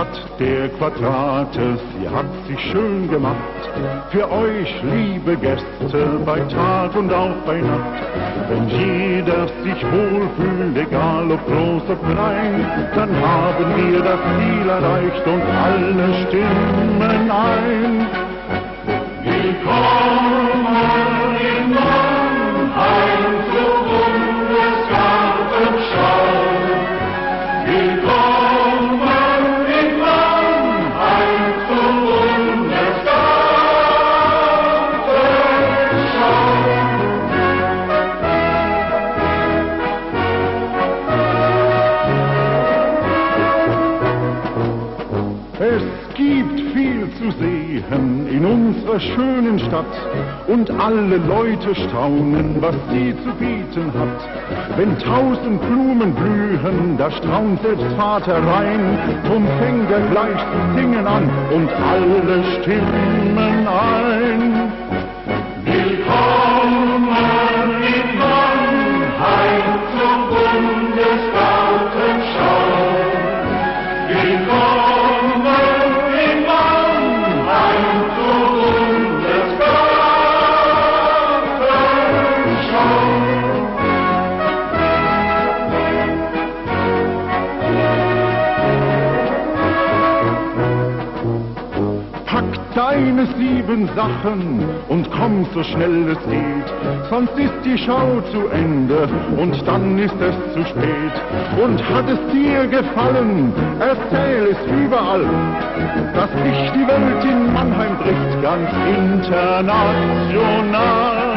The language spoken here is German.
Stadt der Quadrate, sie hat sich schön gemacht. Für euch, liebe Gäste, bei Tag und auch bei Nacht. Wenn jeder sich wohlfühlt, egal ob groß oder klein, dann haben wir das Ziel erreicht und alle stimmen ein. Willkommen in Mannheim zur Bundesgartenschau. Willkommen in Mannheim zur Bundesgartenschau. Es gibt viel zu sehen in unserer schönen Stadt und alle Leute staunen, was sie zu bieten hat. Wenn 1000 Blumen blühen, da straunt selbst Vater Rhein, drum fängt er gleich zu singen an und alle stimmen ein. Willkommen in Mannheim zur Bundesgartenschau. Willkommen in Mannheim zur Bundesgartenschau. Pack deine 7 Sachen und komm so schnell es geht, sonst ist die Schau zu Ende und dann ist es zu spät. Und hat es dir gefallen, erzähl es überall, dass sich die Welt in Mannheim bricht, ganz international.